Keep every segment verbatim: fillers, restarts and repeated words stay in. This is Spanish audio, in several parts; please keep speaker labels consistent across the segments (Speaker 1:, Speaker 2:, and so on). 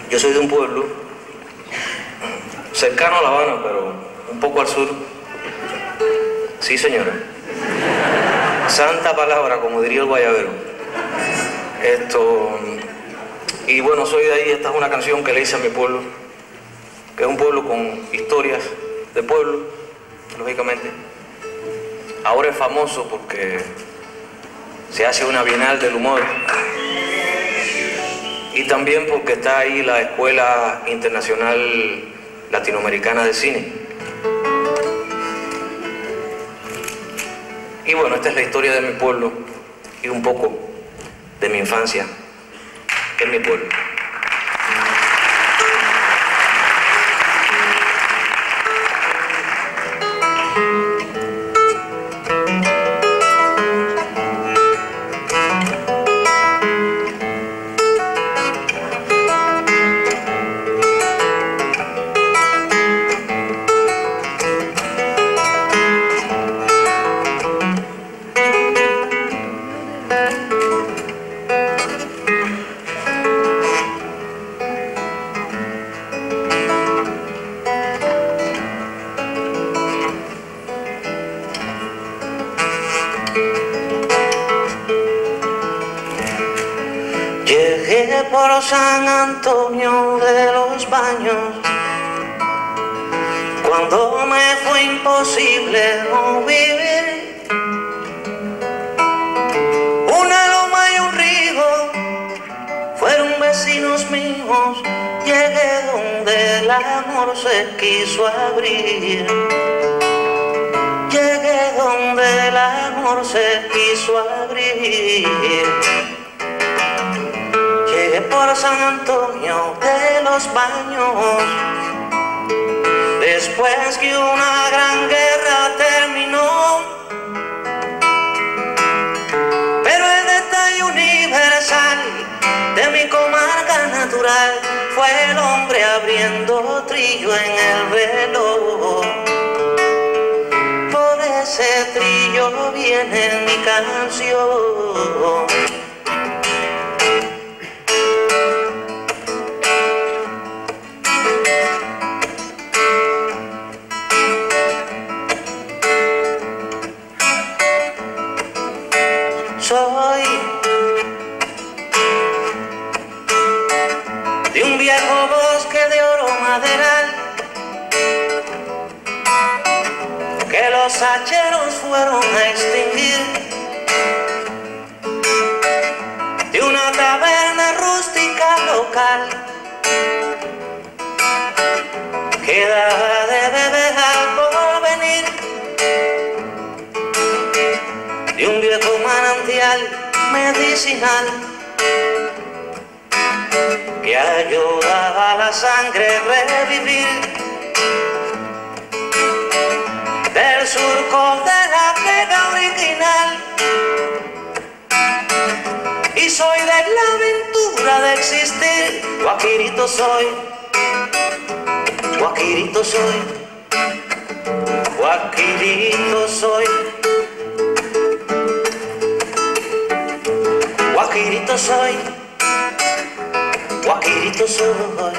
Speaker 1: Yo soy de un pueblo cercano a La Habana, pero un poco al sur. Sí, señora. Santa palabra, como diría el guayabero. Esto... Y bueno, soy de ahí. Esta es una canción que le hice a mi pueblo, que es un pueblo con historias de pueblo, lógicamente. Ahora es famoso porque se hace una bienal del humor. Y también porque está ahí la Escuela Internacional Latinoamericana de Cine. Y bueno, esta es la historia de mi pueblo y un poco de mi infancia en mi pueblo. Llegué por San Antonio de los Baños cuando me fue imposible no vivir. Una loma y un río fueron vecinos míos. Llegué donde el amor se quiso abrir. Llegué donde el amor se quiso abrir. Llegué por San Antonio de los Baños después que una gran guerra terminó. Pero el detalle universal de mi comarca natural fue el hombre abriendo trillo en el reloj. Por ese trillo viene mi canción. Soy de un viejo bosque de oro maderal que los hacheros fueron a extinguir, de una taberna rústica local que daba de beber al porvenir, de un viejo manantial medicinal que ayudaba a la sangre a revivir, del surco de la pega original. Y soy de la aventura de existir. Guajirito soy, guajirito soy, guajirito soy. Guajirito soy, guajirito soy,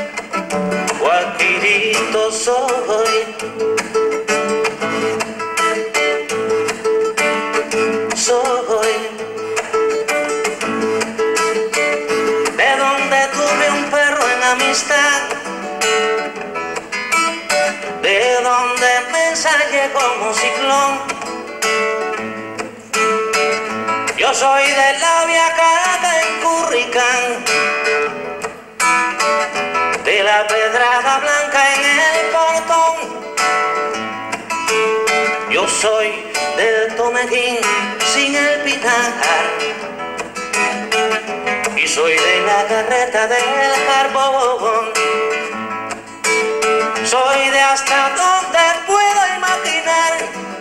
Speaker 1: guajirito soy, soy. De donde tuve un perro en amistad, de donde me ensayé como ciclón. Yo soy de la Via Caracas en Curricán, de la Pedrada Blanca en el Portón. Yo soy del Tomequín sin el Pinar, y soy de la Carreta del Carbón. Soy de hasta donde puedo imaginar,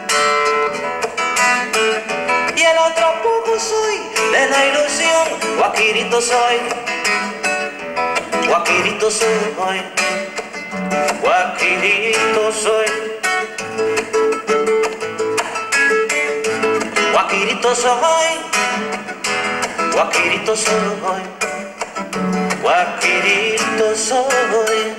Speaker 1: y el otro poco soy de la ilusión. Guajirito soy, guajirito soy, guajirito soy, guajirito soy, guajirito soy, guajirito. Guaquito soy.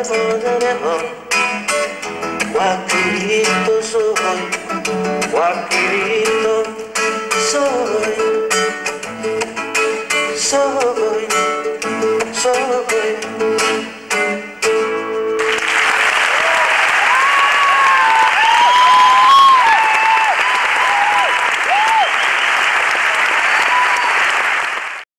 Speaker 1: Guaquito soy, guaquito.